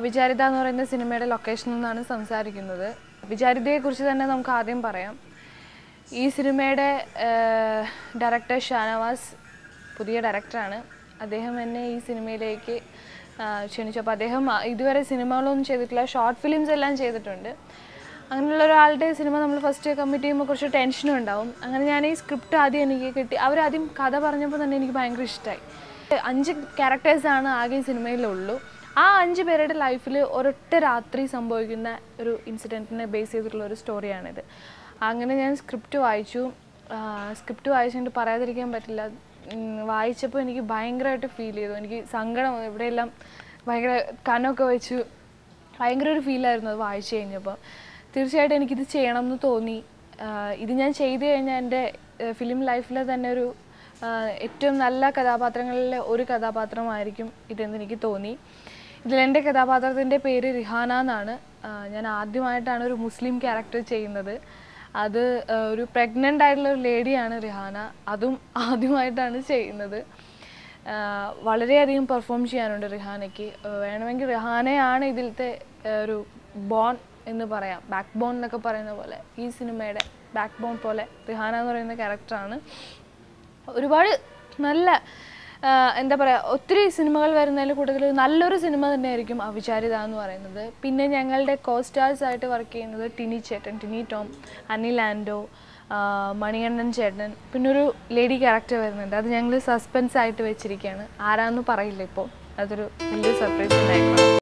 അവിചാരിത എന്ന് പറയുന്ന സിനിമയുടെ ലൊക്കേഷനിൽ നിന്നാണ് സംസാരിക്കുന്നത്. വിചാരിതയെക്കുറിച്ച് തന്നെ നമുക്ക് ആദ്യം പറയാം. ഈ സിനിമയുടെ ഡയറക്ടർ ഷാനവാസ് പുതിയ ഡയറക്ടറാണ്. അദ്ദേഹം എന്നെ ഈ സിനിമയിലേക്ക് ക്ഷണിച്ചു. അപ്പോൾ അദ്ദേഹം ഇതുവരെ സിനിമകളൊന്നും ചെയ്തിട്ടില്ല, ഷോർട്ട് ഫിലിംസ് എല്ലാം ചെയ്തിട്ടുണ്ട്. അങ്ങനെയുള്ള ഒരാളുടെ സിനിമ നമ്മൾ ഫസ്റ്റ് കമ്മിറ്റ് ചെയ്യുമ്പോൾ കുറച്ച് ടെൻഷനും ഉണ്ടാവും. അങ്ങനെ ഞാൻ ഈ സ്ക്രിപ്റ്റ് ആദ്യം എനിക്ക് കിട്ടി. അവരാദ്യം കഥ പറഞ്ഞപ്പോൾ തന്നെ എനിക്ക് ഭയങ്കര ഇഷ്ടമായി. 5 ക്യാരക്ടേഴ്സാണ് ആകെ ഈ സിനിമയിലുള്ളൂ. ആ 5 പേരുടെ ലൈഫിൽ ഒരൊറ്റ രാത്രി സംഭവിക്കുന്ന ഒരു ഇൻസിഡൻറ്റിനെ ബേസ് ചെയ്തിട്ടുള്ള ഒരു സ്റ്റോറിയാണിത്. അങ്ങനെ ഞാൻ സ്ക്രിപ്റ്റ് വായിച്ചിട്ട് പറയാതിരിക്കാൻ പറ്റില്ല. വായിച്ചപ്പോൾ എനിക്ക് ഭയങ്കരമായിട്ട് ഫീൽ ചെയ്തു. എനിക്ക് സങ്കടം എവിടെയെല്ലാം ഭയങ്കര കനമൊക്കെ വെച്ചു. ഭയങ്കര ഒരു ഫീലായിരുന്നു അത് വായിച്ചു കഴിഞ്ഞപ്പോൾ. തീർച്ചയായിട്ടും എനിക്കിത് ചെയ്യണം എന്ന് തോന്നി. ഇത് ഞാൻ ചെയ്തു കഴിഞ്ഞാൽ എൻ്റെ ഫിലിം ലൈഫിലെ തന്നെ ഒരു ഏറ്റവും നല്ല കഥാപാത്രങ്ങളിലെ ഒരു കഥാപാത്രമായിരിക്കും ഇതെന്ന് എനിക്ക് തോന്നി. ഇതിലെൻ്റെ കഥാപാത്രത്തിൻ്റെ പേര് റിഹാന എന്നാണ്. ഞാൻ ആദ്യമായിട്ടാണ് ഒരു മുസ്ലിം ക്യാരക്ടർ ചെയ്യുന്നത്. അത് ഒരു പ്രഗ്നൻ്റ് ആയിട്ടുള്ള ഒരു ലേഡിയാണ് റിഹാന. അതും ആദ്യമായിട്ടാണ് ചെയ്യുന്നത്. വളരെയധികം പെർഫോം ചെയ്യാനുണ്ട് റിഹാനയ്ക്ക്. വേണമെങ്കിൽ റിഹാനയാണ് ഇതിലത്തെ ഒരു ബോൺ എന്ന് പറയാം, ബാക്ക് ബോൺ എന്നൊക്കെ പറയുന്ന പോലെ. ഈ സിനിമയുടെ ബാക്ക് ബോൺ പോലെ റിഹാന എന്ന് പറയുന്ന ക്യാരക്ടറാണ്. ഒരുപാട് നല്ല എന്താ പറയുക, ഒത്തിരി സിനിമകൾ വരുന്നതിൽ കൂടുതൽ നല്ലൊരു സിനിമ തന്നെയായിരിക്കും അവിചാരിത എന്ന് പറയുന്നത്. പിന്നെ ഞങ്ങളുടെ കോസ്റ്റാർസായിട്ട് വർക്ക് ചെയ്യുന്നത് ടിനി ടോം, അനിൽ ആൻഡോ, മണികണ്ഠൻ ചേട്ടൻ, പിന്നെ ഒരു ലേഡി ക്യാരക്ടർ വരുന്നുണ്ട്. അത് ഞങ്ങൾ സസ്പെൻസ് ആയിട്ട് വെച്ചിരിക്കുകയാണ്. ആരാന്ന് പറയില്ല ഇപ്പോൾ, അതൊരു വലിയ സർപ്രൈസ് ഉണ്ടായിരിക്കണം.